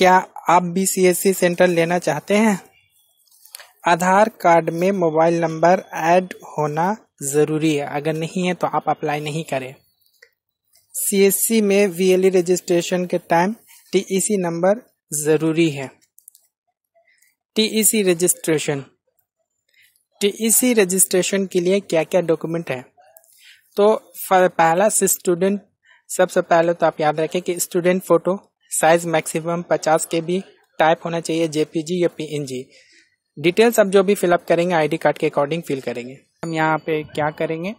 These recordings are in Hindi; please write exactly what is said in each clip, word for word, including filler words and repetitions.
क्या आप भी सीएससी सेंटर लेना चाहते हैं? आधार कार्ड में मोबाइल नंबर ऐड होना ज़रूरी है, अगर नहीं है तो आप अप्लाई नहीं करें। सीएससी में वीएलई रजिस्ट्रेशन के टाइम टीईसी नंबर ज़रूरी है। टीईसी रजिस्ट्रेशन टीईसी रजिस्ट्रेशन के लिए क्या क्या डॉक्यूमेंट है? तो पहला स्टूडेंट, सबसे पहले तो आप याद रखें कि स्टूडेंट फोटो साइज मैक्सिमम पचास के बी, टाइप होना चाहिए जेपीजी या पीएनजी। डिटेल्स अब जो भी फिलअप करेंगे आईडी कार्ड के अकॉर्डिंग फिल करेंगे। हम यहाँ पे क्या करेंगे,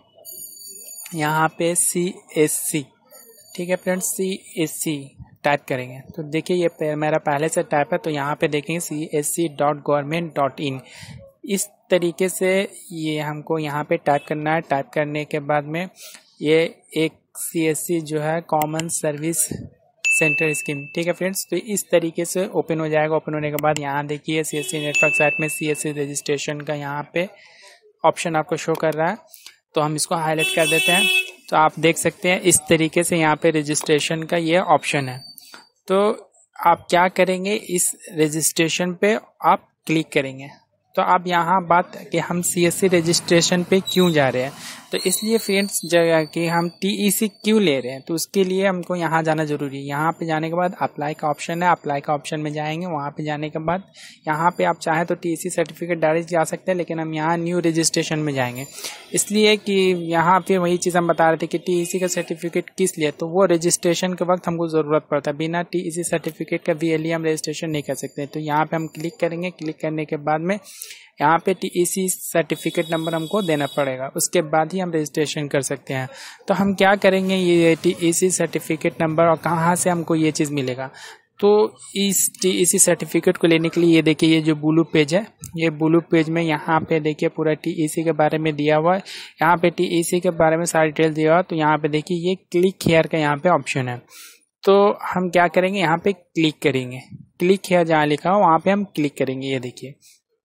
यहाँ पे सी एस सी, ठीक है friends, C S C type करेंगे। तो देखिए ये मेरा पहले से टाइप है, तो यहाँ पे देखेंगे C S C dot government dot in. इस तरीके से ये हमको यहाँ पे टाइप करना है। टाइप करने के बाद में ये एक सी एस सी जो है कॉमन सर्विस सेंटर स्कीम, ठीक है फ्रेंड्स। तो इस तरीके से ओपन हो जाएगा। ओपन होने के बाद यहाँ देखिए सीएससी नेटवर्क साइट में सीएससी रजिस्ट्रेशन का यहाँ पे ऑप्शन आपको शो कर रहा है, तो हम इसको हाईलाइट कर देते हैं। तो आप देख सकते हैं इस तरीके से यहाँ पे रजिस्ट्रेशन का ये ऑप्शन है। तो आप क्या करेंगे, इस रजिस्ट्रेशन पे आप क्लिक करेंगे। तो अब यहाँ बात कि हम सीएससी रजिस्ट्रेशन पे क्यों जा रहे हैं, तो इसलिए फ्रेंड्स जगह कि हम टीईसी क्यों ले रहे हैं, तो उसके लिए हमको यहाँ जाना जरूरी है। यहाँ पे जाने के बाद अप्लाई का ऑप्शन है, अप्लाई का ऑप्शन में जाएंगे। वहाँ पे जाने के बाद यहाँ पे आप चाहें तो टीईसी सर्टिफिकेट डायरेक्ट जा सकते हैं, लेकिन हम यहाँ न्यू रजिस्ट्रेशन में जाएंगे, इसलिए कि यहाँ पे वही चीज़ हम बता रहे थे कि टीईसी का सर्टिफिकेट किस लिए, तो वो रजिस्ट्रेशन के वक्त हमको ज़रूरत पड़ता है। बिना टीईसी सर्टिफिकेट का वीएलई हम रजिस्ट्रेशन नहीं कर सकते। तो यहाँ पे हम क्लिक करेंगे। क्लिक करने के बाद में यहाँ पे टीईसी सर्टिफिकेट नंबर हमको देना पड़ेगा, उसके बाद ही हम रजिस्ट्रेशन कर सकते हैं। तो हम क्या करेंगे, ये टीईसी सर्टिफिकेट नंबर और कहाँ से हमको ये चीज़ मिलेगा, तो इस टीईसी सर्टिफिकेट को लेने के लिए ये देखिए ये जो ब्लू पेज है, ये ब्लू पेज में यहाँ पे देखिए पूरा टीईसी के बारे में दिया हुआ है। यहाँ पे टीईसी के बारे में सारी डिटेल दिया हुआ है। तो यहाँ पे देखिए ये क्लिक हियर का यहाँ पे ऑप्शन है। तो हम क्या करेंगे, यहाँ पे क्लिक करेंगे। क्लिक हियर जहाँ लिखा हो वहाँ पे हम क्लिक करेंगे। ये देखिए,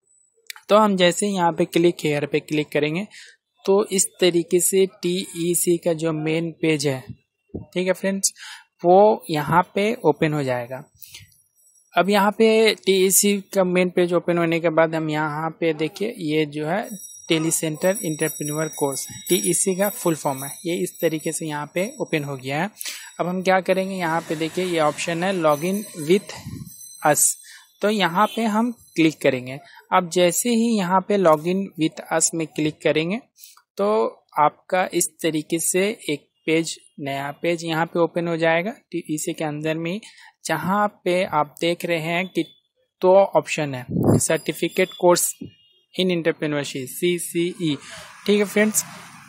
तो हम जैसे यहाँ पे क्लिक हेयर पे क्लिक करेंगे तो इस तरीके से टीईसी का जो मेन पेज है, ठीक है फ्रेंड्स, वो यहाँ पे ओपन हो जाएगा। अब यहाँ पे टीईसी का मेन पेज ओपन होने के बाद हम यहाँ पे देखिए ये जो है tele centre entrepreneur course TEC का फुल फॉर्म है, ये इस तरीके से यहाँ पे ओपन हो गया है। अब हम क्या करेंगे, यहाँ पे देखिए ये ऑप्शन है लॉग इन विथ अस, तो यहाँ पे हम क्लिक करेंगे। अब जैसे ही यहाँ पे लॉगिन विथ अस में क्लिक करेंगे तो आपका इस तरीके से एक पेज, नया पेज यहाँ पे ओपन हो जाएगा टीईसी के अंदर में, जहाँ पे आप देख रहे हैं कि दो ऑप्शन है, certificate course in entrepreneurship CCE, ठीक है फ्रेंड्स।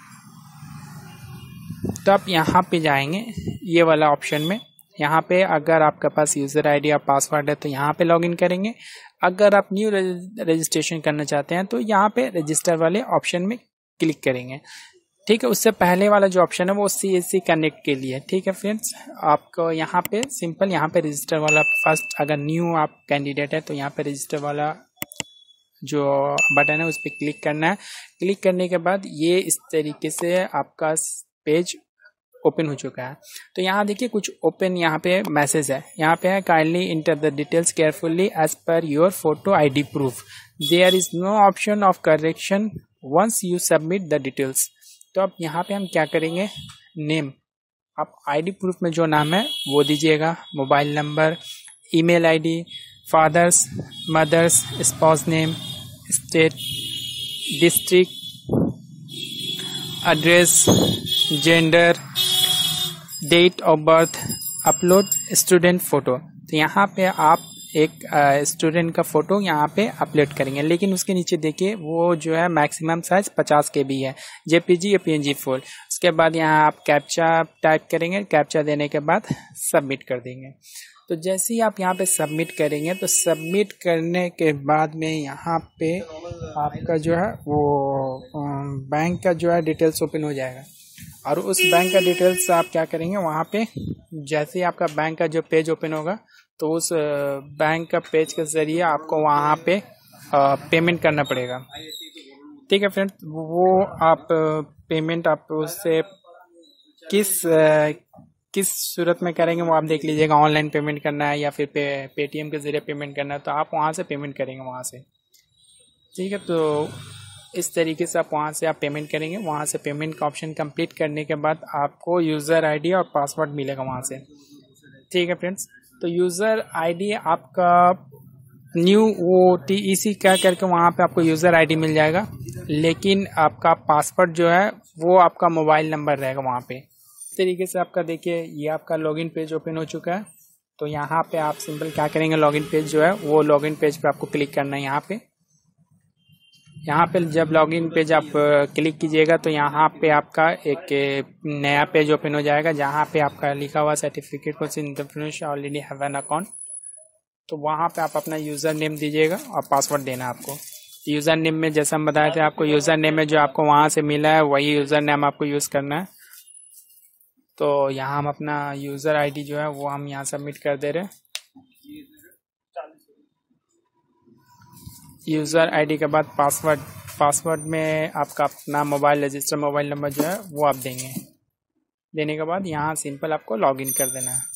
तो आप यहाँ पे जाएंगे ये वाला ऑप्शन में। यहाँ पे अगर आपके पास यूज़र आईडी या पासवर्ड है तो यहाँ पे लॉगिन करेंगे। अगर आप न्यू रजिस्ट्रेशन करना चाहते हैं तो यहाँ पे रजिस्टर वाले ऑप्शन में क्लिक करेंगे, ठीक है। उससे पहले वाला जो ऑप्शन है वो सीएससी कनेक्ट के लिए, ठीक है फ्रेंड्स। आपको यहाँ पे सिंपल यहाँ पे रजिस्टर वाला फर्स्ट, अगर न्यू आप कैंडिडेट है तो यहाँ पे रजिस्टर वाला जो बटन है उस पर क्लिक करना है। क्लिक करने के बाद ये इस तरीके से आपका पेज ओपन हो चुका है। तो यहाँ देखिए कुछ ओपन यहाँ पे मैसेज है, यहाँ पे है kindly enter the details carefully as per your photo ID proof, there is no option of correction once you submit the details. तो अब यहाँ पे हम क्या करेंगे, नेम, आप आईडी प्रूफ में जो नाम है वो दीजिएगा, mobile number, email ID, father's mother's spouse name, state, district, address, gender, date of birth, upload student photo. तो यहाँ पे आप एक स्टूडेंट uh, का फोटो यहाँ पे अपलोड करेंगे, लेकिन उसके नीचे देखिए वो जो है मैक्सिमम साइज पचास के बी है, जेपीजी या पीएनजी फोर। उसके बाद यहाँ आप कैप्चा टाइप करेंगे, कैप्चा देने के बाद सबमिट कर देंगे। तो जैसे ही आप यहाँ पे सबमिट करेंगे तो सबमिट करने के बाद में यहाँ पे आपका जो है वो बैंक का जो है डिटेल्स ओपन हो जाएगा, और उस बैंक का डिटेल्स आप क्या करेंगे, वहाँ पे जैसे ही आपका बैंक का जो पेज ओपन होगा तो उस बैंक का पेज के जरिए आपको वहाँ पे पेमेंट करना पड़ेगा, ठीक है फ्रेंड्स। वो आप पेमेंट आप उससे किस किस सूरत में करेंगे वो आप देख लीजिएगा। ऑनलाइन पेमेंट करना है या फिर पे पेटीएम के ज़रिए पेमेंट करना है तो आप वहाँ से पेमेंट करेंगे वहाँ से, ठीक है। तो इस तरीके से आप वहाँ से आप पेमेंट करेंगे। वहाँ से पेमेंट का ऑप्शन कंप्लीट करने के बाद आपको यूज़र आईडी और पासवर्ड मिलेगा वहाँ से, ठीक है फ्रेंड्स। तो यूज़र आईडी आपका न्यू वो टी ई सी क्या करके वहाँ पे आपको यूज़र आईडी मिल जाएगा, लेकिन आपका पासवर्ड जो है वो आपका मोबाइल नंबर रहेगा वहाँ पे। इस तरीके से आपका देखिए ये आपका लॉगिन पेज ओपन हो चुका है। तो यहाँ पे आप सिंपल क्या करेंगे, लॉगिन पेज जो है वो लॉगिन पेज पे आपको क्लिक करना है। यहाँ पे यहाँ पे जब लॉगिन पेज आप क्लिक कीजिएगा तो यहाँ पे आपका एक नया पेज ओपन हो जाएगा जहाँ पे आपका लिखा हुआ certificate course entrepreneurship already have an account. तो वहाँ पे आप अपना यूज़र नेम दीजिएगा और पासवर्ड देना आपको। यूज़र नेम में जैसा हम बताए थे आपको, यूज़र नेम में जो आपको वहाँ से मिला है वही यूज़र नेम आपको यूज़ करना है। तो यहाँ हम अपना यूज़र आईडी जो है वो हम यहाँ सबमिट कर दे रहे हैं। यूज़र आईडी के बाद पासवर्ड, पासवर्ड में आपका अपना मोबाइल रजिस्टर मोबाइल नंबर जो है वो आप देंगे। देने के बाद यहाँ सिंपल आपको लॉगिन कर देना है।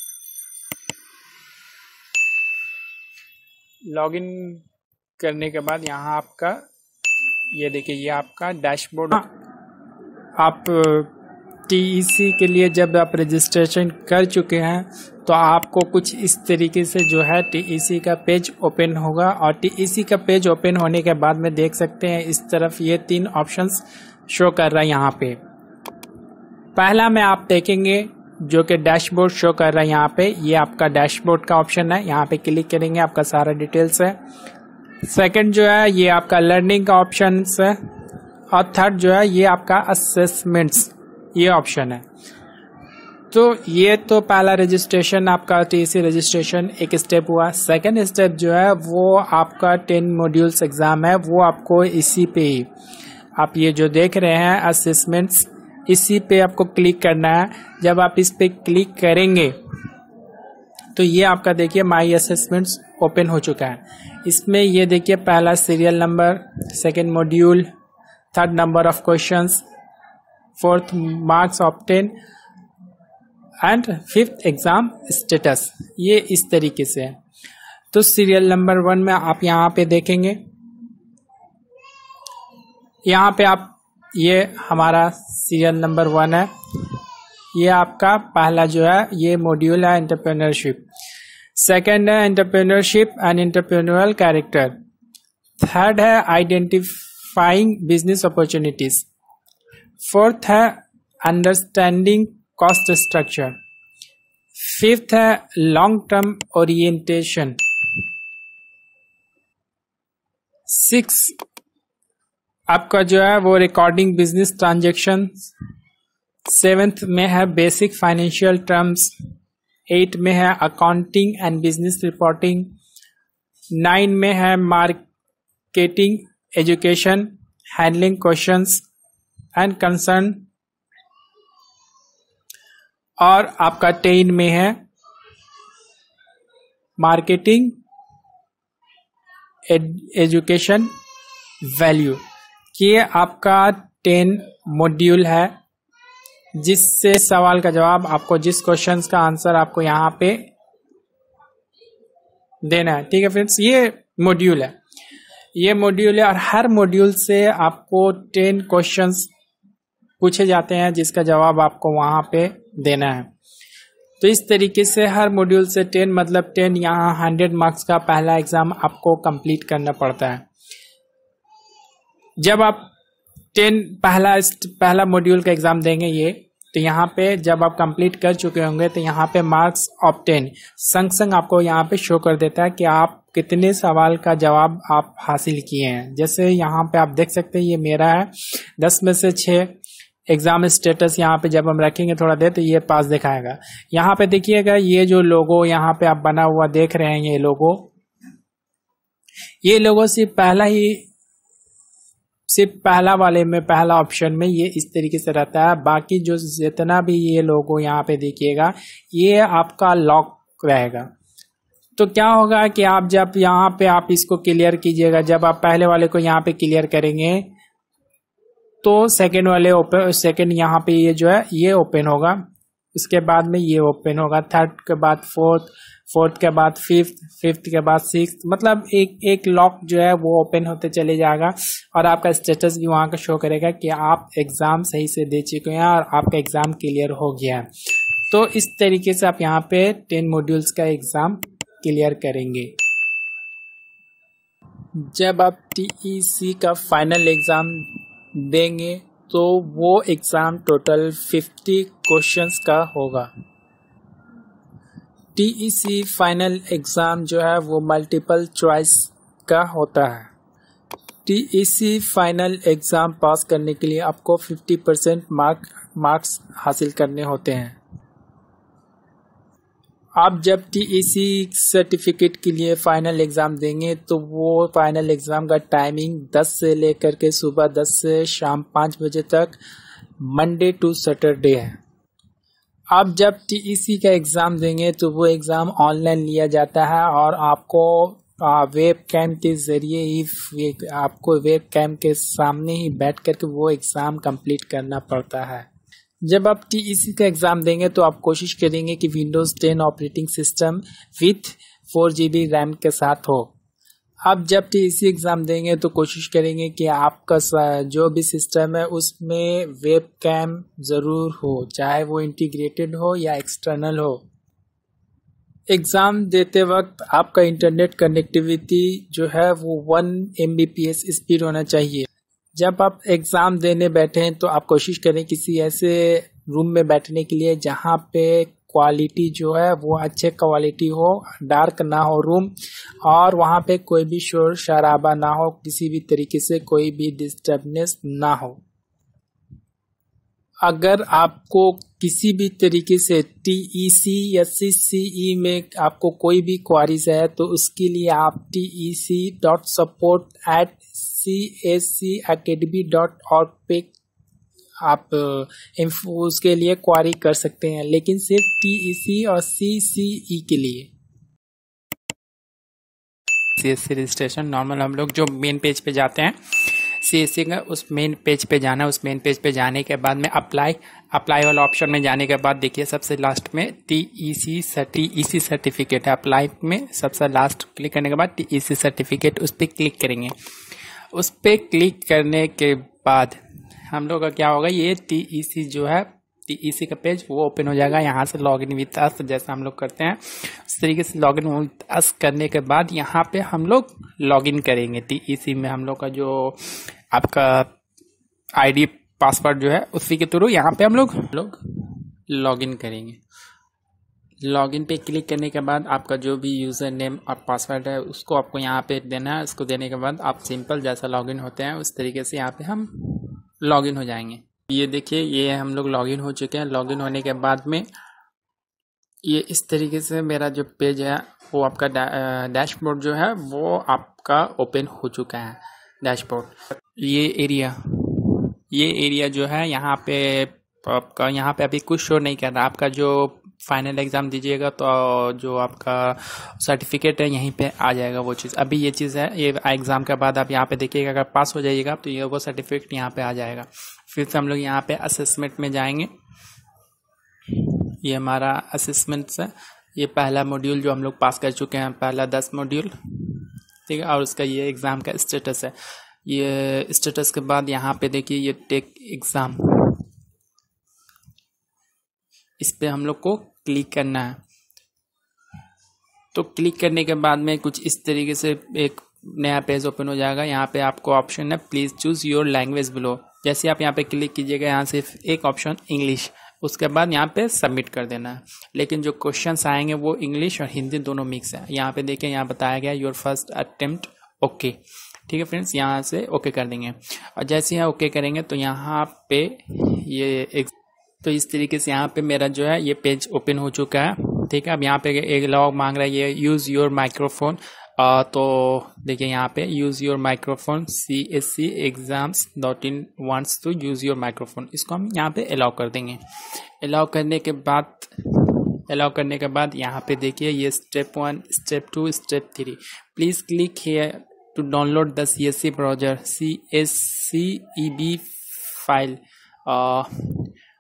लॉगिन करने के बाद यहाँ आपका ये देखिए ये आपका डैशबोर्ड। आप टी ई सी के लिए जब आप रजिस्ट्रेशन कर चुके हैं तो आपको कुछ इस तरीके से जो है टी ई सी का पेज ओपन होगा। और टी ई सी का पेज ओपन होने के बाद में देख सकते हैं इस तरफ ये तीन ऑप्शंस शो कर रहा है। यहाँ पे पहला में आप देखेंगे जो कि डैशबोर्ड शो कर रहा है। यहाँ पे ये आपका डैशबोर्ड का ऑप्शन है, यहाँ पे क्लिक करेंगे आपका सारा डिटेल्स है। सेकंड जो है ये आपका लर्निंग का ऑप्शन है। और थर्ड जो है ये आपका असेसमेंट्स ये ऑप्शन है। तो ये तो पहला रजिस्ट्रेशन आपका टी ई सी रजिस्ट्रेशन एक स्टेप हुआ। सेकंड स्टेप जो है वो आपका टेन मॉड्यूल्स एग्जाम है, वो आपको इसी पे ही आप ये जो देख रहे हैं असेसमेंट्स, इसी पे आपको क्लिक करना है। जब आप इस पे क्लिक करेंगे तो ये आपका देखिए माई असेसमेंट्स ओपन हो चुका है। इसमें ये देखिए पहला serial number, second module, third number of questions, fourth marks obtain and fifth exam status, ये इस तरीके से है। तो सीरियल नंबर वन में आप यहाँ पे देखेंगे, यहाँ पे आप ये हमारा सीरियल नंबर वन है। ये आपका पहला जो है ये मॉड्यूल है एंटरप्रेन्योरशिप। सेकंड है entrepreneurship and entrepreneurial character. Third है आइडेंटिफाइंग बिजनेस अपॉर्चुनिटीज। फोर्थ है अंडरस्टैंडिंग कॉस्ट स्ट्रक्चर। फिफ्थ है लॉन्ग टर्म ओरिएंटेशन। सिक्स आपका जो है वो रिकॉर्डिंग बिजनेस ट्रांजेक्शन। सेवेंथ में है बेसिक फाइनेंशियल टर्म्स। एट में है accounting and business reporting. Nine में है marketing education, handling questions and concern. और आपका टेन में है मार्केटिंग एजुकेशन वैल्यू। ये आपका टेन मॉड्यूल है जिससे सवाल का जवाब आपको, जिस क्वेश्चंस का आंसर आपको यहाँ पे देना है। ठीक है फ्रेंड्स, ये मॉड्यूल है, ये मॉड्यूल है और हर मॉड्यूल से आपको टेन क्वेश्चंस पूछे जाते हैं जिसका जवाब आपको वहां पे देना है। तो इस तरीके से हर मॉड्यूल से टेन मतलब टेन यहाँ हंड्रेड मार्क्स का पहला एग्जाम आपको कंप्लीट करना पड़ता है। जब आप टेन पहला पहला मॉड्यूल का एग्जाम देंगे ये, तो यहाँ पे जब आप कंप्लीट कर चुके होंगे तो यहाँ पे मार्क्स ऑफ टेन संग संग आपको यहाँ पे शो कर देता है कि आप कितने सवाल का जवाब आप हासिल किए हैं। जैसे यहाँ पे आप देख सकते हैं ये मेरा है दस में से छः। एग्जाम स्टेटस यहाँ पे जब हम रखेंगे थोड़ा देर तो ये पास दिखाएगा। यहाँ पे देखिएगा ये जो लोगो यहाँ पे आप बना हुआ देख रहे हैं, ये लोगो ये लोगो सिर्फ पहला ही सिर्फ पहला वाले में पहला ऑप्शन में ये इस तरीके से रहता है। बाकी जो जितना भी ये लोगो यहाँ पे देखिएगा ये आपका लॉक रहेगा। तो क्या होगा कि आप जब यहाँ पे आप इसको क्लियर कीजिएगा, जब आप पहले वाले को यहाँ पे क्लियर करेंगे तो सेकंड वाले ओपन सेकंड यहाँ पे ये जो है ये ओपन होगा। उसके बाद में ये ओपन होगा, थर्ड के बाद फोर्थ, फोर्थ के बाद फिफ्थ, फिफ्थ के बाद सिक्स, मतलब एक एक लॉक जो है वो ओपन होते चले जाएगा और आपका स्टेटस भी वहाँ का शो करेगा कि आप एग्ज़ाम सही से दे चुके हैं और आपका एग्ज़ाम क्लियर हो गया है। तो इस तरीके से आप यहाँ पे टेन मॉड्यूल्स का एग्ज़ाम क्लियर करेंगे। जब आप टी ई सी का फाइनल एग्ज़ाम देंगे तो वो एग्ज़ाम टोटल फिफ्टी क्वेश्चंस का होगा। T E C final exam जो है वो मल्टीपल चॉइस का होता है। T E C final exam pass करने के लिए आपको फिफ्टी परसेंट मार्क मार्क्स हासिल करने होते हैं। आप जब टी ई सी सर्टिफिकेट के लिए फ़ाइनल एग्ज़ाम देंगे तो वो फाइनल एग्ज़ाम का टाइमिंग दस से लेकर के सुबह दस से शाम पाँच बजे तक मंडे टू सैटरडे है। आप जब टी ई सी का एग्ज़ाम देंगे तो वो एग्ज़ाम ऑनलाइन लिया जाता है और आपको वेब कैम के ज़रिए ही आपको वेब कैम के सामने ही बैठ कर के वो एग्ज़ाम कंप्लीट करना पड़ता है। जब आप टी ई सी का एग्ज़ाम देंगे तो आप कोशिश करेंगे कि Windows ten operating system with four G B RAM के साथ हो। आप जब टी ई सी एग्ज़ाम देंगे तो कोशिश करेंगे कि आपका जो भी सिस्टम है उसमें वेब कैम ज़रूर हो, चाहे वो इंटीग्रेटेड हो या एक्सटर्नल हो। एग्ज़ाम देते वक्त आपका इंटरनेट कनेक्टिविटी जो है वो one M B P S speed होना चाहिए। जब आप एग्ज़ाम देने बैठे हैं तो आप कोशिश करें किसी ऐसे रूम में बैठने के लिए जहाँ पे क्वालिटी जो है वो अच्छे क्वालिटी हो, डार्क ना हो रूम, और वहाँ पे कोई भी शोर शराबा ना हो, किसी भी तरीके से कोई भी डिस्टर्बनेस ना हो। अगर आपको किसी भी तरीके से टी ई सी या सी सी ई में आपको कोई भी क्वारीज है तो उसके लिए आप T E C dot support at C S C academy dot org पे आप उसके लिए क्वारी कर सकते हैं, लेकिन सिर्फ टी ई सी और सी सी ई के लिए। C S C registration normal हम लोग जो मेन पेज पे जाते हैं सी एस सी का, उस मेन पेज पे जाना है। उस मेन पेज पे जाने के बाद में अप्लाई अप्लाई वाला ऑप्शन में जाने के बाद देखिए सबसे लास्ट में T E C T E C certificate है। अप्लाई में सबसे लास्ट क्लिक करने के बाद टी ई सी सर्टिफिकेट उस पर क्लिक करेंगे। उस पर क्लिक करने के बाद हम लोग का क्या होगा, ये टी ई सी जो है टी ई सी का पेज वो ओपन हो जाएगा। यहाँ से लॉग इन विथ अस जैसा हम लोग करते हैं उस तरीके से लॉग इन विथ अस करने के बाद यहाँ पे हम लोग लॉग इन करेंगे। टी ई सी में हम लोग का जो आपका आईडी पासवर्ड जो है उसी के थ्रू यहाँ पे हम लोग लोग लॉग इन करेंगे। लॉग इन पे क्लिक करने के बाद आपका जो भी यूज़र नेम और पासवर्ड है उसको आपको यहाँ पे देना है। उसको देने के बाद आप सिंपल जैसा लॉग इन होते हैं उस तरीके से यहाँ पे हम लॉग इन हो जाएंगे। ये देखिए ये हम लोग लॉग इन हो चुके हैं। लॉग इन होने के बाद में ये इस तरीके से मेरा जो पेज है वो आपका डैशबोर्ड जो है वो आपका ओपन हो चुका है। डैशबोर्ड ये एरिया ये एरिया जो है यहाँ पे आपका यहाँ पे अभी कुछ शो नहीं कर रहा। आपका जो फाइनल एग्ज़ाम दीजिएगा तो जो आपका सर्टिफिकेट है यहीं पे आ जाएगा वो चीज़। अभी ये चीज़ है, ये एग्ज़ाम के बाद आप यहाँ पे देखिएगा अगर पास हो जाइएगा तो ये वो सर्टिफिकेट यहाँ पे आ जाएगा। फिर से हम लोग यहाँ पे असेसमेंट में जाएंगे। ये हमारा असेसमेंट है, ये पहला मॉड्यूल जो हम लोग पास कर चुके हैं, पहला दस मॉड्यूल, ठीक है। और उसका ये एग्ज़ाम का स्टेटस है। ये स्टेटस के बाद यहाँ पे देखिए ये टेक एग्ज़ाम, इस पे हम लोग को क्लिक करना है। तो क्लिक करने के बाद में कुछ इस तरीके से एक नया पेज ओपन हो जाएगा। यहाँ पे आपको ऑप्शन है please choose your language below. जैसे आप यहाँ पे क्लिक कीजिएगा यहाँ सिर्फ एक ऑप्शन इंग्लिश, उसके बाद यहाँ पे सबमिट कर देना है। लेकिन जो क्वेश्चंस आएंगे वो इंग्लिश और हिंदी दोनों मिक्स है। यहाँ पे देखिए यहाँ बताया गया योर फर्स्ट अटेम्प्ट ओके, ठीक है फ्रेंड्स। यहाँ से ओके कर देंगे और जैसे यहाँ ओके करेंगे तो यहाँ पे ये एक तो इस तरीके से यहाँ पे मेरा जो है ये पेज ओपन हो चुका है, ठीक है। अब यहाँ पे एक लॉग मांग रहा है ये यूज़ योर माइक्रोफोन। आ, तो देखिए यहाँ पे use your microphone C S C exams dot in wants to use your microphone, इसको हम यहाँ पे अलाउ कर देंगे। अलाउ करने के बाद अलाउ करने के बाद यहाँ पे देखिए ये step one, step two, step three. Please click here to download the C S C browser C S C E B file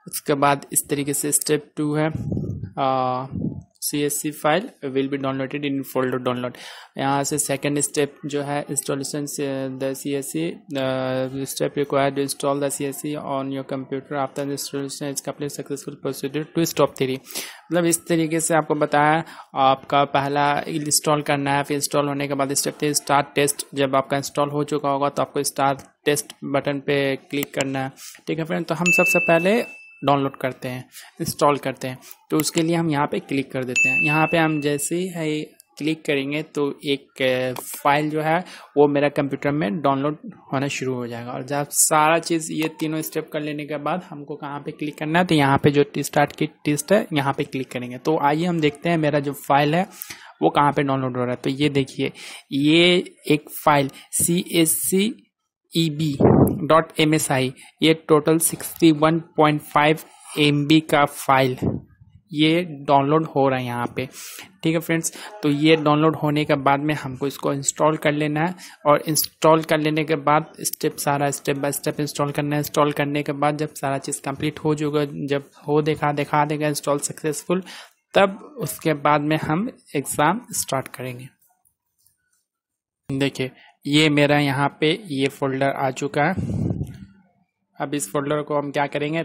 उसके बाद इस तरीके से स्टेप टू है C S C file will be downloaded in folder download. यहाँ से सेकेंड स्टेप जो है installation the C S C step required to install the C S C on your computer after installation is complete successful procedure to stop three. मतलब इस तरीके से आपको बताया आपका पहला इंस्टॉल करना है, फिर इंस्टॉल होने के बाद स्टेप थ्री स्टार्ट टेस्ट। जब आपका इंस्टॉल हो चुका होगा तो आपको स्टार्ट टेस्ट बटन पे क्लिक करना है। ठीक है फ्रेंड, तो हम सबसे पहले डाउनलोड करते हैं, इंस्टॉल करते हैं, तो उसके लिए हम यहाँ पे क्लिक कर देते हैं। यहाँ पे हम जैसे ही है क्लिक करेंगे तो एक फाइल जो है वो मेरा कंप्यूटर में डाउनलोड होना शुरू हो जाएगा। और जब सारा चीज़ ये तीनों स्टेप कर लेने के बाद हमको कहाँ पे क्लिक करना है, तो यहाँ पे जो स्टार्ट की टेस्ट है यहाँ पे क्लिक करेंगे। तो आइए हम देखते हैं मेरा जो फाइल है वो कहाँ पे डाउनलोड हो रहा है। तो ये देखिए, ये एक file C S C E B dot M S I, ये total sixty one point five M B का फाइल ये डाउनलोड हो रहा है यहाँ पे। ठीक है फ्रेंड्स, तो ये डाउनलोड होने के बाद में हमको इसको इंस्टॉल कर लेना है। और इंस्टॉल कर लेने के बाद स्टेप सारा स्टेप बाय स्टेप इंस्टॉल करना है। इंस्टॉल करने के बाद जब सारा चीज़ कंप्लीट हो जाएगा, जब हो देखा दिखा देगा इंस्टॉल सक्सेसफुल, तब उसके बाद में हम एग्ज़ाम स्टार्ट करेंगे। देखिए, ये मेरा यहाँ पे ये फोल्डर आ चुका है। अब इस फोल्डर को हम क्या करेंगे,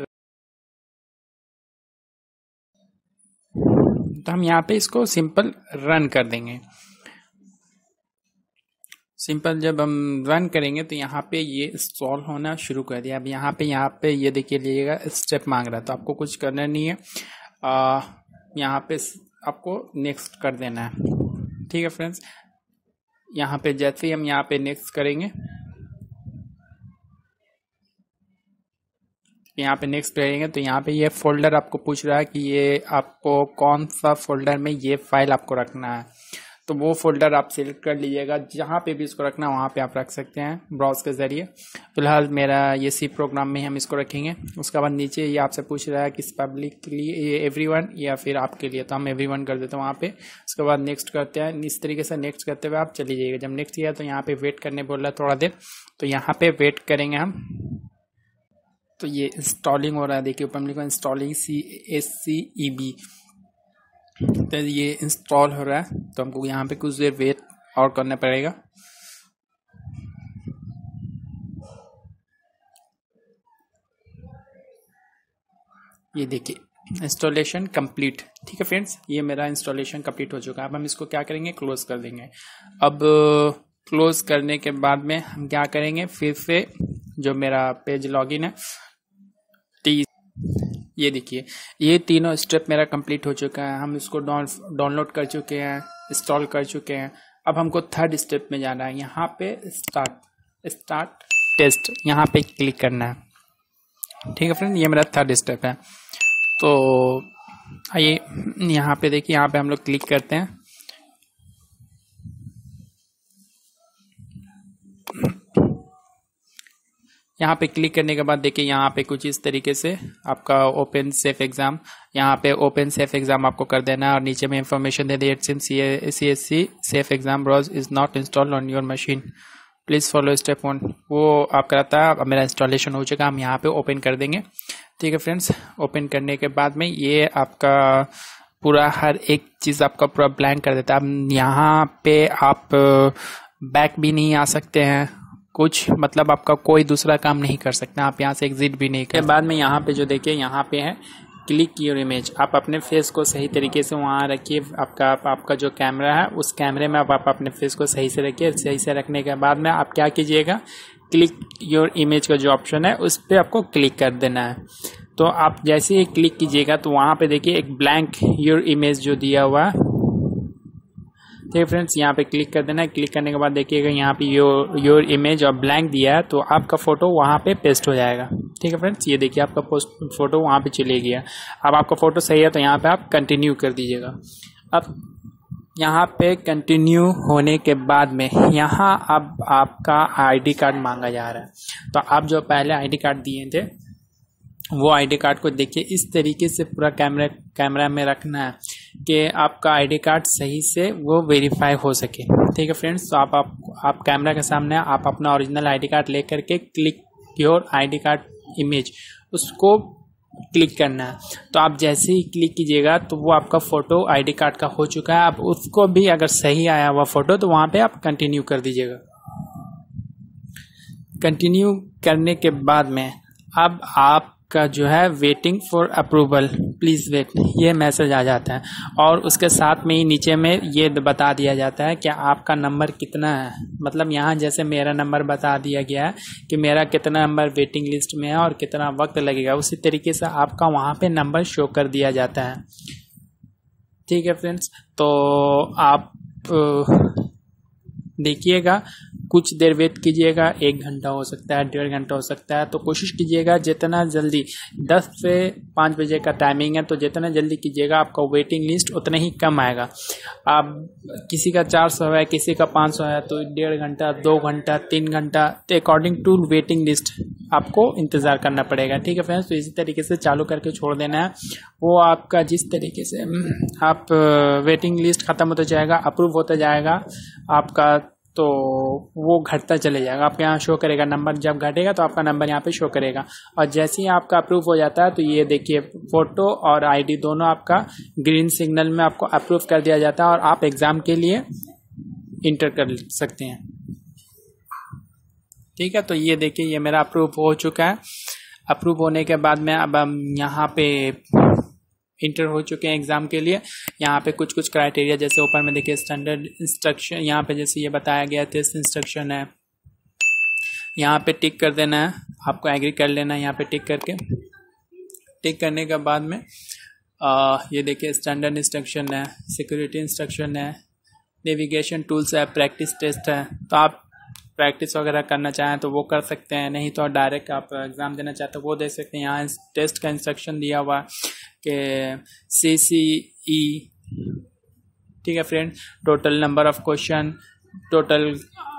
तो हम यहाँ पे इसको सिंपल रन कर देंगे। सिंपल जब हम रन करेंगे तो यहाँ पे ये इंस्टॉल होना शुरू कर दिया। अब यहाँ पे यहाँ पे ये देखिए लीजिएगा स्टेप मांग रहा है, तो आपको कुछ करना नहीं है, आ, यहाँ पे आपको नेक्स्ट कर देना है। ठीक है फ्रेंड्स, यहाँ पे जैसे ही हम यहाँ पे नेक्स्ट करेंगे, यहाँ पे नेक्स्ट करेंगे तो यहाँ पे ये फोल्डर आपको पूछ रहा है कि ये आपको कौन सा फोल्डर में ये फाइल आपको रखना है। तो वो फोल्डर आप सिलेक्ट कर लीजिएगा, जहाँ पे भी इसको रखना है वहाँ पे आप रख सकते हैं ब्राउज के जरिए। फिलहाल मेरा ये सी प्रोग्राम में हम इसको रखेंगे। उसके बाद नीचे ये आपसे पूछ रहा है कि पब्लिक के लिए एवरीवन या फिर आपके लिए, तो हम एवरीवन कर देते हैं वहाँ पे। उसके बाद नेक्स्ट करते हैं। इस तरीके से नेक्स्ट करते हुए आप चली जाइएगा। जब नेक्स्ट किया तो यहाँ पे वेट करने बोल रहा है थोड़ा देर, तो यहाँ पे वेट करेंगे हम। तो ये इंस्टॉलिंग हो रहा है, देखिए ऊपर लिखा installing C S C E B, तो ये इंस्टॉल हो रहा है। तो हमको यहाँ पे कुछ देर वेट और करना पड़ेगा। ये देखिए इंस्टॉलेशन कंप्लीट। ठीक है फ्रेंड्स, ये मेरा इंस्टॉलेशन कंप्लीट हो चुका है। अब हम इसको क्या करेंगे, क्लोज कर देंगे। अब क्लोज करने के बाद में हम क्या करेंगे, फिर से जो मेरा पेज लॉगिन है, ये देखिए ये तीनों स्टेप मेरा कंप्लीट हो चुका है। हम इसको डाउनलोड कर चुके हैं, इंस्टॉल कर चुके हैं। अब हमको थर्ड स्टेप में जाना है। यहाँ पे स्टार्ट स्टार्ट टेस्ट, यहाँ पे क्लिक करना है। ठीक है फ्रेंड, ये मेरा थर्ड स्टेप है। तो आइए यहाँ पे देखिए, यहाँ पे हम लोग क्लिक करते हैं। यहाँ पे क्लिक करने के बाद देखिए यहाँ पे कुछ इस तरीके से आपका ओपन सेफ एग्जाम, यहाँ पे ओपन सेफ एग्जाम आपको कर देना है। और नीचे में इंफॉर्मेशन दे दी, it's in C S C safe exam browse is not installed on your machine, please follow step one. वो आप कराता है। अब मेरा इंस्टॉलेशन हो चुका है, हम यहाँ पे ओपन कर देंगे। ठीक है फ्रेंड्स, ओपन करने के बाद में ये आपका पूरा हर एक चीज़ आपका पूरा ब्लैंक कर देता है। अब यहाँ पे आप बैक भी नहीं आ सकते हैं, कुछ मतलब आपका कोई दूसरा काम नहीं कर सकते, आप यहाँ से एग्जिट भी नहीं कर। बाद में यहाँ पे जो देखिए यहाँ पे है क्लिक योर इमेज, आप अपने फेस को सही तरीके से वहाँ रखिए। आपका आपका जो कैमरा है उस कैमरे में आप, आप अपने फेस को सही से रखिए। सही से रखने के बाद में आप क्या कीजिएगा, क्लिक योर इमेज का जो ऑप्शन है उस पर आपको क्लिक कर देना है। तो आप जैसे ही क्लिक कीजिएगा तो वहाँ पे देखिए एक ब्लैंक योर इमेज जो दिया हुआ है। ठीक है फ्रेंड्स, यहाँ पे क्लिक कर देना है। क्लिक करने के बाद देखिएगा यहाँ पे योर योर इमेज और ब्लैंक दिया है, तो आपका फोटो वहाँ पे पेस्ट हो जाएगा। ठीक है फ्रेंड्स, ये देखिए आपका पोस्ट फोटो वहाँ पे चले गया। अब आपका फोटो सही है तो यहाँ पे आप कंटिन्यू कर दीजिएगा। अब यहाँ पे कंटिन्यू होने के बाद में यहाँ अब आपका आईडी कार्ड मांगा जा रहा है। तो आप जो पहले आईडी कार्ड दिए थे वो आईडी कार्ड को देखिए इस तरीके से पूरा कैमरा कैमरा में रखना है कि आपका आईडी कार्ड सही से वो वेरीफाई हो सके। ठीक है फ्रेंड्स, तो आप आप, आप कैमरा के सामने आप अपना ओरिजिनल आईडी कार्ड लेकर के click your ID card image, उसको क्लिक करना है। तो आप जैसे ही क्लिक कीजिएगा तो वो आपका फ़ोटो आईडी कार्ड का हो चुका है। आप उसको भी अगर सही आया हुआ फ़ोटो तो वहाँ पे आप कंटिन्यू कर दीजिएगा। कंटिन्यू करने के बाद में अब आपका जो है waiting for approval please wait, ये मैसेज आ जाता है और उसके साथ में ही नीचे में ये बता दिया जाता है कि आपका नंबर कितना है। मतलब यहाँ जैसे मेरा नंबर बता दिया गया है कि मेरा कितना नंबर वेटिंग लिस्ट में है और कितना वक्त लगेगा, उसी तरीके से आपका वहाँ पे नंबर शो कर दिया जाता है। ठीक है फ्रेंड्स, तो आप देखिएगा, कुछ देर वेट कीजिएगा, एक घंटा हो सकता है, डेढ़ घंटा हो सकता है। तो कोशिश कीजिएगा जितना जल्दी, दस से पाँच बजे का टाइमिंग है, तो जितना जल्दी कीजिएगा आपका वेटिंग लिस्ट उतना ही कम आएगा। आप किसी का चार सौ है, किसी का पाँच सौ है, तो डेढ़ घंटा, दो घंटा, तीन घंटा, तो अकॉर्डिंग टू वेटिंग लिस्ट आपको इंतज़ार करना पड़ेगा। ठीक है फ्रेंड्स, तो इसी तरीके से चालू करके छोड़ देना है। वो आपका जिस तरीके से आप वेटिंग लिस्ट ख़त्म होता जाएगा, अप्रूव होता जाएगा आपका, तो वो घटता चले जाएगा। आपके यहाँ शो करेगा नंबर, जब घटेगा तो आपका नंबर यहाँ पे शो करेगा। और जैसे ही आपका अप्रूव हो जाता है तो ये देखिए फ़ोटो और आईडी दोनों आपका ग्रीन सिग्नल में आपको अप्रूव कर दिया जाता है और आप एग्ज़ाम के लिए इंटर कर सकते हैं। ठीक है, तो ये देखिए ये मेरा अप्रूव हो चुका है। अप्रूव होने के बाद में अब हम यहाँ पे इंटर हो चुके हैं एग्ज़ाम के लिए। यहाँ पे कुछ कुछ क्राइटेरिया, जैसे ऊपर में देखिए स्टैंडर्ड इंस्ट्रक्शन, यहाँ पे जैसे ये बताया गया टेस्ट इंस्ट्रक्शन है, यहाँ पे टिक कर देना है, आपको एग्री कर लेना है यहाँ पे टिक करके। टिक करने के बाद में आ, ये देखिए स्टैंडर्ड इंस्ट्रक्शन है, सिक्योरिटी इंस्ट्रक्शन है, नेविगेशन टूल्स है, प्रैक्टिस टेस्ट है। तो आप प्रैक्टिस वगैरह करना चाहें तो वो कर सकते हैं, नहीं तो डायरेक्ट आप एग्ज़ाम देना चाहते हो वो दे सकते हैं। यहाँ टेस्ट का इंस्ट्रक्शन दिया हुआ है कि सी सी ई, ठीक है friend, total number of question, total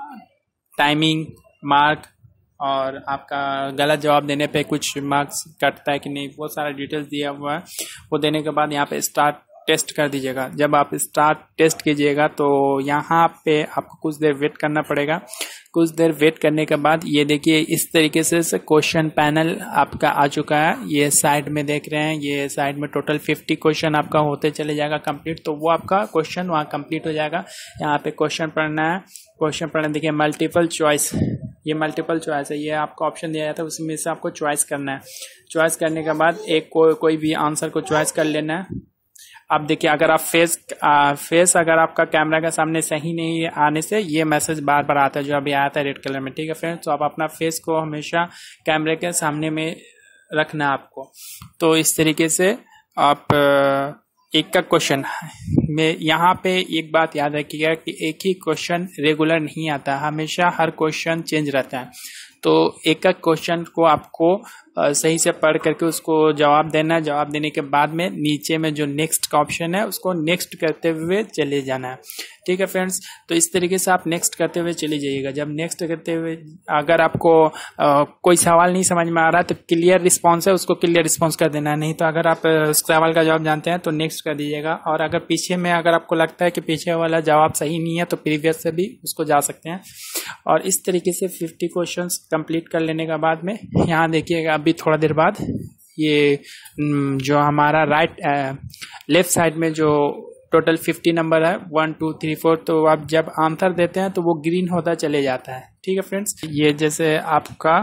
timing, mark, और आपका गलत जवाब देने पे कुछ मार्क्स कटता है कि नहीं, वो सारा डिटेल्स दिया हुआ है। वो देने के बाद यहाँ पे स्टार्ट टेस्ट कर दीजिएगा। जब आप स्टार्ट टेस्ट कीजिएगा तो यहाँ पे आपको कुछ देर वेट करना पड़ेगा। कुछ देर वेट करने के बाद ये देखिए इस तरीके से क्वेश्चन पैनल आपका आ चुका है। ये साइड में देख रहे हैं, ये साइड में टोटल फिफ्टी क्वेश्चन आपका होते चले जाएगा कंप्लीट। तो वो आपका क्वेश्चन वहाँ कंप्लीट हो जाएगा। यहाँ पे क्वेश्चन पढ़ना है, क्वेश्चन पढ़ना देखिए मल्टीपल चॉइस, ये मल्टीपल चॉइस है, ये आपको ऑप्शन दिया जाता है, उसमें से आपको चॉइस करना है। चॉइस करने के बाद एक को, कोई भी आंसर को चॉइस कर लेना है। अब देखिए अगर आप फेस आ, फेस अगर आपका कैमरा के सामने सही नहीं आने से ये मैसेज बार बार आता है, जो अभी आया था रेड कलर में। ठीक है फ्रेंड्स, तो आप अपना फेस को हमेशा कैमरे के सामने में रखना है आपको। तो इस तरीके से आप एक का क्वेश्चन में, यहाँ पे एक बात याद रखिएगा कि एक ही क्वेश्चन रेगुलर नहीं आता, हमेशा हर क्वेश्चन चेंज रहता है। तो एक एक क्वेश्चन को आपको सही से पढ़ करके उसको जवाब देना है। जवाब देने के बाद में नीचे में जो नेक्स्ट का ऑप्शन है उसको नेक्स्ट करते हुए चले जाना है। ठीक है फ्रेंड्स, तो इस तरीके से आप नेक्स्ट करते हुए चले जाइएगा। जब नेक्स्ट करते हुए अगर आपको आ, कोई सवाल नहीं समझ में आ रहा तो क्लियर रिस्पॉन्स है, उसको क्लियर रिस्पॉन्स कर देना है। नहीं तो अगर आप उस सवाल का जवाब जानते हैं तो नेक्स्ट कर दीजिएगा। और अगर पीछे में अगर आपको लगता है कि पीछे वाला जवाब सही नहीं है तो प्रीवियस से भी उसको जा सकते हैं। और इस तरीके से फिफ्टी क्वेश्चंस कंप्लीट कर लेने के बाद में यहाँ देखिएगा अभी थोड़ा देर बाद ये जो हमारा राइट लेफ्ट साइड में जो टोटल फिफ्टी नंबर है, वन टू थ्री फोर, तो आप जब आंसर देते हैं तो वो ग्रीन होता चले जाता है। ठीक है फ्रेंड्स, ये जैसे आपका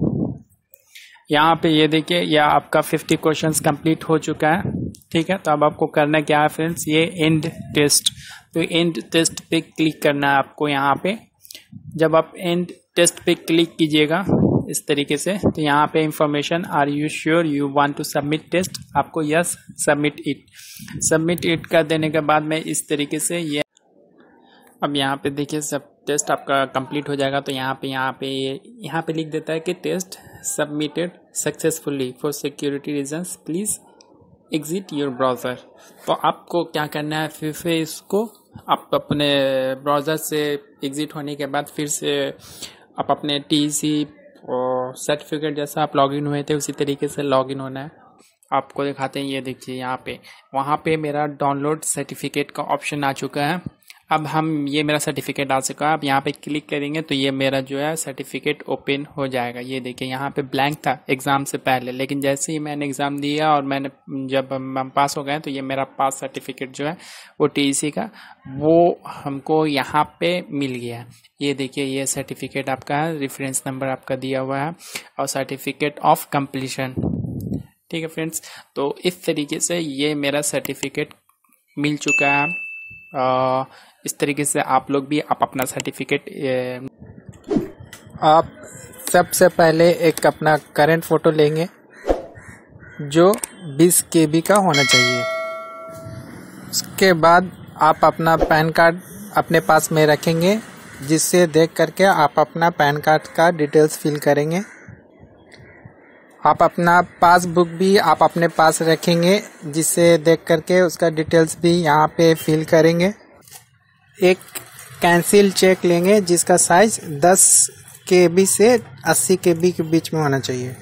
यहाँ पे ये देखिए ये आपका फिफ्टी क्वेश्चंस कंप्लीट हो चुका है। ठीक है, तो अब आपको करना क्या है फ्रेंड्स, ये एंड टेस्ट, तो एंड टेस्ट पे क्लिक करना है आपको। यहाँ पे जब आप एंड टेस्ट पे क्लिक कीजिएगा इस तरीके से, तो यहाँ पे information, are you sure you want to submit test, आपको yes submit it, submit it कर देने के बाद में इस तरीके से ये अब यहाँ पे देखिए सब टेस्ट आपका कंप्लीट हो जाएगा। तो यहाँ पे यहाँ पे यहाँ पे लिख देता है कि test submitted successfully, for security reasons please exit your browser. तो आपको क्या करना है, फिर से इसको आप अपने ब्राउज़र से एग्जिट होने के बाद फिर से आप अपने टी सी और सर्टिफिकेट जैसा आप लॉगिन हुए थे उसी तरीके से लॉगिन होना है। आपको दिखाते हैं, ये देखिए यहाँ पे वहाँ पे मेरा डाउनलोड सर्टिफिकेट का ऑप्शन आ चुका है। अब हम ये मेरा सर्टिफिकेट आ चुका है। अब यहाँ पे क्लिक करेंगे तो ये मेरा जो है सर्टिफिकेट ओपन हो जाएगा। ये देखिए यहाँ पे ब्लैंक था एग्ज़ाम से पहले, लेकिन जैसे ही मैंने एग्ज़ाम दिया और मैंने जब हम पास हो गए तो ये मेरा पास सर्टिफिकेट जो है वो टीईसी का वो हमको यहाँ पे मिल गया है। ये देखिए ये सर्टिफिकेट आपका है, रेफरेंस नंबर आपका दिया हुआ है और सर्टिफिकेट ऑफ कंप्लीशन। ठीक है फ्रेंड्स, तो इस तरीके से ये मेरा सर्टिफिकेट मिल चुका है। आ, इस तरीके से आप लोग भी आप अपना सर्टिफिकेट आप सबसे पहले एक अपना करंट फ़ोटो लेंगे जो बीस के बी का होना चाहिए। उसके बाद आप अपना पैन कार्ड अपने पास में रखेंगे, जिससे देख करके आप अपना पैन कार्ड का डिटेल्स फिल करेंगे। आप अपना पासबुक भी आप अपने पास रखेंगे, जिससे देख करके उसका डिटेल्स भी यहाँ पे फिल करेंगे। एक कैंसिल चेक लेंगे जिसका साइज दस के बी से अस्सी के बी के बीच में होना चाहिए।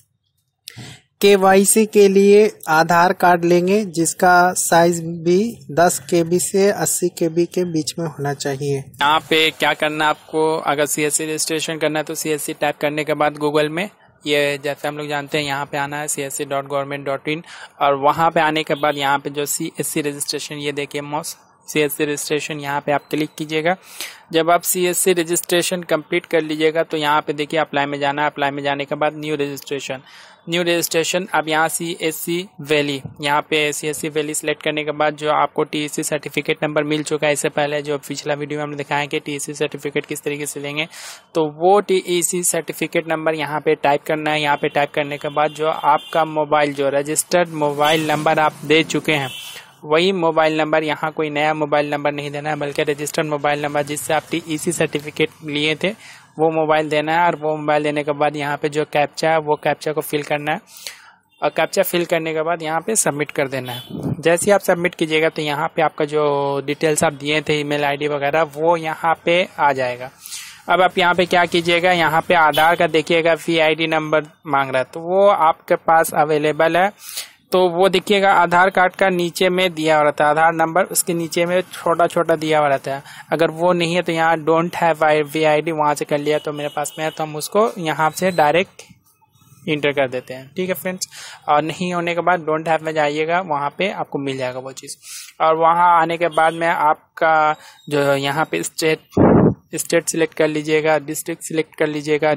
केवाईसी के लिए आधार कार्ड लेंगे जिसका साइज भी दस के बी से अस्सी के बी के बीच में होना चाहिए। यहाँ पे क्या करना है आपको, अगर सीएससी रजिस्ट्रेशन करना है तो सीएससी टाइप करने के बाद गूगल में ये जैसे हम लोग जानते हैं यहाँ पे आना है C S C dot government dot in, और वहाँ पे आने के बाद यहाँ पे जो सी एस सी रजिस्ट्रेशन, ये देखिए मॉस सी एस सी रजिस्ट्रेशन, यहाँ पे आप क्लिक कीजिएगा। जब आप C S C registration complete कर लीजिएगा तो यहाँ पे देखिए अप्लाई में जाना है। अप्लाई में जाने के बाद न्यू रजिस्ट्रेशन, न्यू रजिस्ट्रेशन अब यहाँ सी एस सी वैली, यहाँ पे C S C VLE select करने के बाद जो आपको टीईसी सर्टिफिकेट नंबर मिल चुका है इससे पहले, जो पिछला वीडियो में हमने दिखाया है कि टीईसी सर्टिफिकेट किस तरीके से लेंगे, तो वो टीईसी सर्टिफिकेट नंबर यहाँ पे टाइप करना है। यहाँ पे टाइप करने के बाद जो आपका मोबाइल, जो रजिस्टर्ड मोबाइल नंबर आप दे चुके हैं, वही मोबाइल नंबर, यहाँ कोई नया मोबाइल नंबर नहीं देना है, बल्कि रजिस्टर्ड मोबाइल नंबर जिससे आप टीईसी सर्टिफिकेट लिए थे वो मोबाइल देना है। और वो मोबाइल देने के बाद यहाँ पे जो कैप्चा है वो कैप्चा को फिल करना है, और कैप्चा फिल करने के बाद यहाँ पे सबमिट कर देना है। जैसे ही आप सबमिट कीजिएगा तो यहाँ पे आपका जो डिटेल्स आप दिए थे ईमेल आईडी वगैरह वो यहाँ पे आ जाएगा। अब आप यहाँ पे क्या कीजिएगा, यहाँ पे आधार का देखिएगा वी आई डी नंबर मांग रहा है, तो वो आपके पास अवेलेबल है तो वो देखिएगा आधार कार्ड का नीचे में दिया हुआ रहता है, आधार नंबर उसके नीचे में छोटा छोटा दिया हुआ रहता है। अगर वो नहीं है तो यहाँ don't have V I D वहाँ से कर लिया तो मेरे पास में है, तो हम उसको यहाँ से डायरेक्ट इंटर कर देते हैं। ठीक है फ्रेंड्स, और नहीं होने के बाद डोंट हैव में जाइएगा, वहाँ पे आपको मिल जाएगा वो चीज़। और वहाँ आने के बाद में आपका जो यहाँ पे स्टेट स्टेट सिलेक्ट कर लीजिएगा, डिस्ट्रिक्ट सिलेक्ट कर लीजिएगा,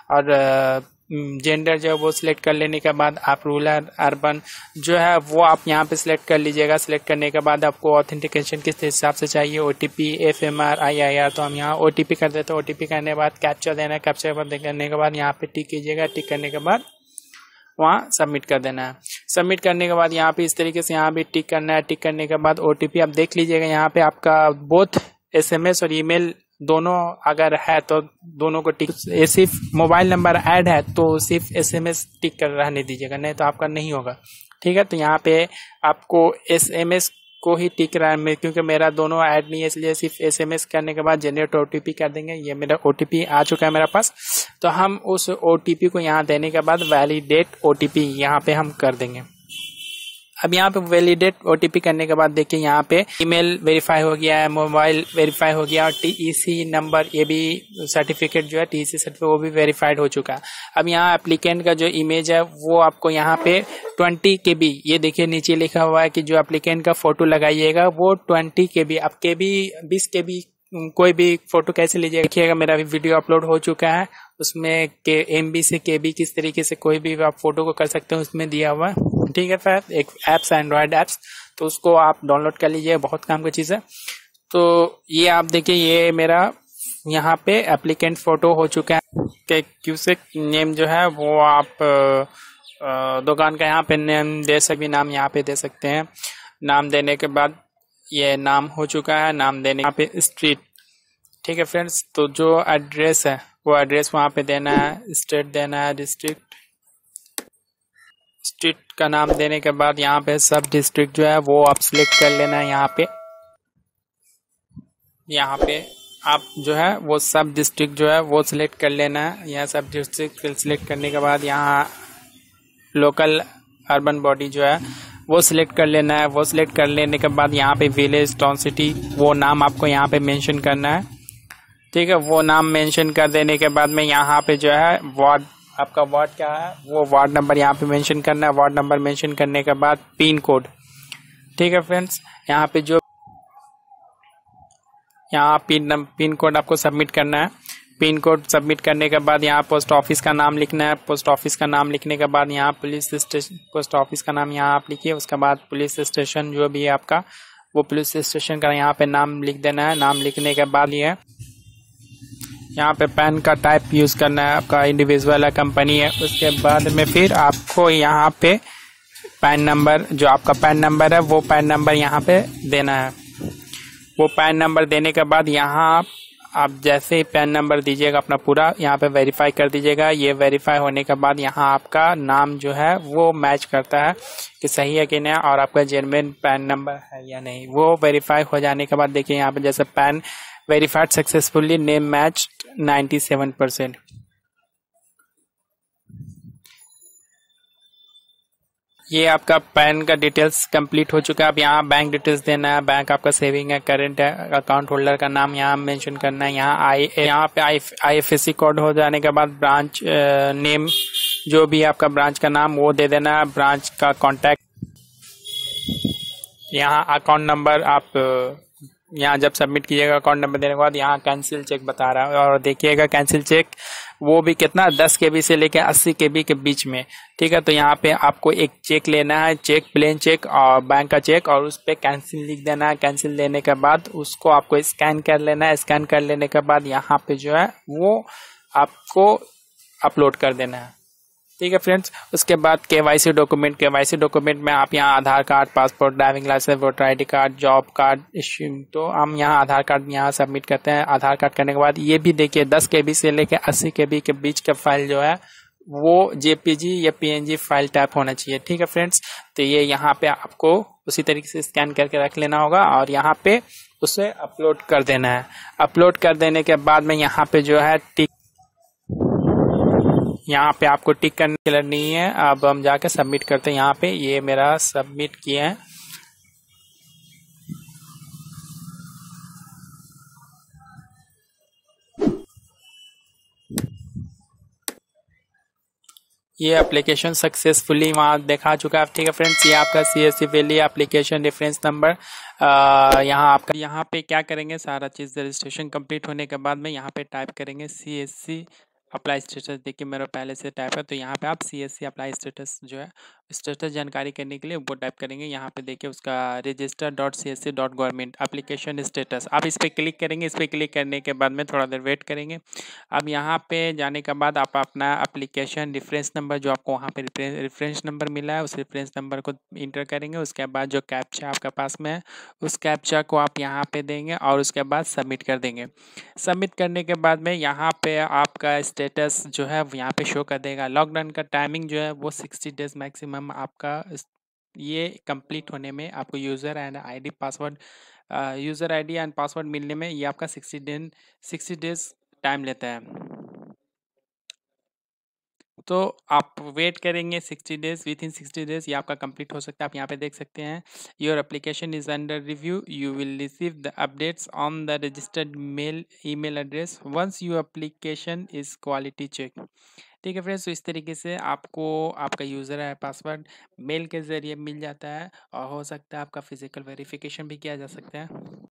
और जेंडर जो है वो सिलेक्ट कर लेने के बाद आप रूरल अर्बन जो है वो आप यहाँ पे सिलेक्ट कर लीजिएगा। सिलेक्ट करने के बाद आपको ऑथेंटिकेशन किस हिसाब से चाहिए, ओटीपी, एफएमआर, आईआईआर, तो हम यहाँ ओटीपी कर देते हैं। ओटीपी करने के बाद कैप्चा देना है, कैप्चा करने के बाद यहाँ पे टिक कीजिएगा। टिक करने के बाद वहाँ सबमिट कर देना है। सबमिट करने के बाद यहाँ पे इस तरीके से यहाँ भी टिक करना है। टिक करने के बाद ओटीपी आप देख लीजिएगा, यहाँ पे आपका बोथ एसएमएस और ईमेल दोनों अगर है तो दोनों को टिक, सिर्फ मोबाइल नंबर ऐड है तो सिर्फ एसएमएस टिक कर रहने दीजिएगा, नहीं तो आपका नहीं होगा। ठीक है, तो यहाँ पे आपको एसएमएस को ही टिक रहा है, क्योंकि मेरा दोनों ऐड नहीं है इसलिए सिर्फ एसएमएस करने के बाद जनरेट ओटीपी कर देंगे। ये मेरा ओटीपी आ चुका है मेरे पास, तो हम उस ओटीपी को यहाँ देने के बाद वैलिडेट ओटीपी यहाँ पे हम कर देंगे। अब यहाँ पे वैलिडेट ओटीपी करने के बाद देखिए यहाँ पे ईमेल वेरीफाई हो गया है, मोबाइल वेरीफाई हो गया, और टीईसी नंबर, ये भी सर्टिफिकेट जो है टीईसी सर्टिफिकेट वो भी वेरीफाइड हो चुका है। अब यहाँ एप्लीकेंट का जो इमेज है वो आपको यहाँ पे ट्वेंटी के बी, ये देखिए नीचे लिखा हुआ है कि जो एप्लीकेंट का फोटो लगाइएगा वो ट्वेंटी के बी, अब के बी बीस के बी कोई भी फोटो कैसे लीजिएगा। देखिएगा मेरा भी वीडियो अपलोड हो चुका है, उसमें के एम बी से के बी किस तरीके से कोई भी आप फोटो को कर सकते हैं उसमें दिया हुआ है। ठीक है, फिर एक एप्स एंड्रॉयड एप्स, तो उसको आप डाउनलोड कर लीजिए, बहुत काम की चीज़ है। तो ये आप देखिए ये मेरा यहाँ पे एप्लीकेंट फोटो हो चुका है। के क्यूसिक नेम जो है वो आप दुकान का यहाँ पे नेम दे सकते, नाम यहाँ पे दे सकते हैं। नाम देने के बाद ये नाम हो चुका है, नाम देने यहाँ पे स्ट्रीट। ठीक है फ्रेंड्स, तो जो एड्रेस है वो एड्रेस वहाँ पे देना है, स्टेट देना है, डिस्ट्रिक्ट, स्ट्रीट का नाम देने के बाद यहाँ पे सब डिस्ट्रिक्ट जो है वो आप सिलेक्ट कर लेना है। यहाँ पे यहाँ पे आप जो है वो सब डिस्ट्रिक्ट जो है वो सिलेक्ट कर लेना है। यहाँ सब डिस्ट्रिक्ट सिलेक्ट करने के बाद यहाँ लोकल अर्बन बॉडी जो है वो सिलेक्ट कर लेना है। वो सिलेक्ट कर लेने के बाद यहाँ पे विलेज, टाउन, सिटी, वो नाम आपको यहाँ पे मेंशन करना है। ठीक है, वो नाम मेंशन कर देने के बाद में यहाँ पे जो है वार्ड, आपका वार्ड क्या है वो वार्ड नंबर यहाँ पे मेंशन करना है। वार्ड नंबर मेंशन करने के बाद पिन कोड। ठीक है फ्रेंड्स, यहाँ पे जो यहाँ पिन पिन कोड आपको सबमिट करना है। पिन कोड सबमिट करने के बाद यहाँ पोस्ट ऑफिस का नाम लिखना है। पोस्ट ऑफिस का नाम लिखने के बाद यहाँ पुलिस स्टेशन, पोस्ट ऑफिस का नाम यहाँ आप लिखिए। उसके बाद पुलिस स्टेशन जो भी है आपका, वो पुलिस स्टेशन का यहाँ पे नाम लिख देना है। नाम लिखने के बाद ये यहाँ पे पैन का टाइप यूज करना है, आपका इंडिविजुअल है, कंपनी है। उसके बाद में फिर आपको यहाँ पे पैन नंबर, जो आपका पैन नंबर है वो पैन नंबर यहाँ पे देना है। वो पैन नंबर देने के बाद यहाँ आप, आप जैसे ही पैन नंबर दीजिएगा अपना पूरा, यहाँ पे वेरीफाई कर दीजिएगा। ये वेरीफाई होने के बाद यहाँ आपका नाम जो है वो मैच करता है कि सही है कि नहीं, और आपका जेन्युइन पैन नंबर है या नहीं। वो वेरीफाई हो जाने के बाद देखिए यहाँ पे जैसे PAN verified successfully, name match ninety seven percent. ये आपका पैन का डिटेल्स कंप्लीट हो चुका है। अब यहाँ बैंक डिटेल्स देना है। बैंक आपका सेविंग है, करंट है, अकाउंट होल्डर का नाम यहाँ मेंशन करना है। यहाँ आई यहाँ पे I F S C code हो जाने के बाद ब्रांच नेम, जो भी आपका ब्रांच का नाम वो दे देना है। ब्रांच का कॉन्टैक्ट, यहाँ अकाउंट नंबर आप यहाँ जब सबमिट कीजिएगा अकाउंट नंबर देने के बाद यहाँ कैंसिल चेक बता रहा है, और देखिएगा कैंसिल चेक वो भी कितना दस के बी से लेकर अस्सी के बी के बीच में। ठीक है, तो यहाँ पे आपको एक चेक लेना है, चेक, प्लेन चेक और बैंक का चेक, और उस पर कैंसिल लिख देना है। कैंसिल देने के बाद उसको आपको स्कैन कर लेना है। स्कैन कर लेने के बाद यहाँ पे जो है वो आपको अपलोड कर देना है। ठीक है फ्रेंड्स, उसके बाद केवाईसी डॉक्यूमेंट। केवाईसी डॉक्यूमेंट में आप यहाँ Aadhaar card, passport, driving licence, voter ID card, job card, तो हम यहाँ आधार कार्ड यहाँ सबमिट करते हैं। आधार कार्ड करने के बाद ये भी देखिए दस के बी से लेकर अस्सी के बी के बीच का फाइल जो है वो जेपीजी या पीएनजी फाइल टाइप होना चाहिए। ठीक है फ्रेंड्स, तो ये यहाँ पे आपको उसी तरीके से स्कैन करके रख लेना होगा और यहाँ पे उसे अपलोड कर देना है। अपलोड कर देने के बाद में यहाँ पे जो है टिक, यहाँ पे आपको टिक करने की जरूरत नहीं है। अब हम जाके सबमिट करते हैं। यहाँ पे ये मेरा सबमिट किए हैं। ये एप्लीकेशन सक्सेसफुली वहाँ दिखा चुका है। ठीक है फ्रेंड्स, ये आपका C S C VLE application reference number, यहाँ आपका, यहाँ पे क्या करेंगे, सारा चीज़ रजिस्ट्रेशन कंप्लीट होने के बाद में यहाँ पे टाइप करेंगे C S C apply status. देखिए मेरा पहले से टाइप है, तो यहाँ पे आप C S C apply status जो है स्टेटस जानकारी करने के लिए वो टाइप करेंगे। यहाँ पे देखिए उसका register dot C S C dot government application status, आप इस पर क्लिक करेंगे। इस पर क्लिक करने के बाद में थोड़ा देर वेट करेंगे। अब यहाँ पे जाने के बाद आप अपना एप्लीकेशन रेफरेंस नंबर, जो आपको वहाँ पे रेफरेंस नंबर मिला है, उस रेफरेंस नंबर को इंटर करेंगे। उसके बाद जो कैप्चा आपके पास में है उस कैप्चा को आप यहाँ पे देंगे और उसके बाद सबमिट कर देंगे। सबमिट करने के बाद में यहाँ पे आपका स्टेटस जो है यहाँ पे शो कर देगा। लॉकडाउन का टाइमिंग जो है वो सिक्सटी डेज मैक्सिमम आपका ये कंप्लीट होने में, आपको user and ID password, user ID and password मिलने में ये आपका सिक्सटी दिन सिक्सटी डेज टाइम लेता है। तो आप वेट करेंगे sixty days, within sixty days ये आपका कंप्लीट हो सकता है। आप यहाँ पे देख सकते हैं your application is under review, you will receive the updates on the registered mail email address once you application is quality check. ठीक है फ्रेंड्स, तो इस तरीके से आपको आपका यूज़र है पासवर्ड मेल के ज़रिए मिल जाता है, और हो सकता है आपका फिजिकल वेरिफिकेशन भी किया जा सकता है।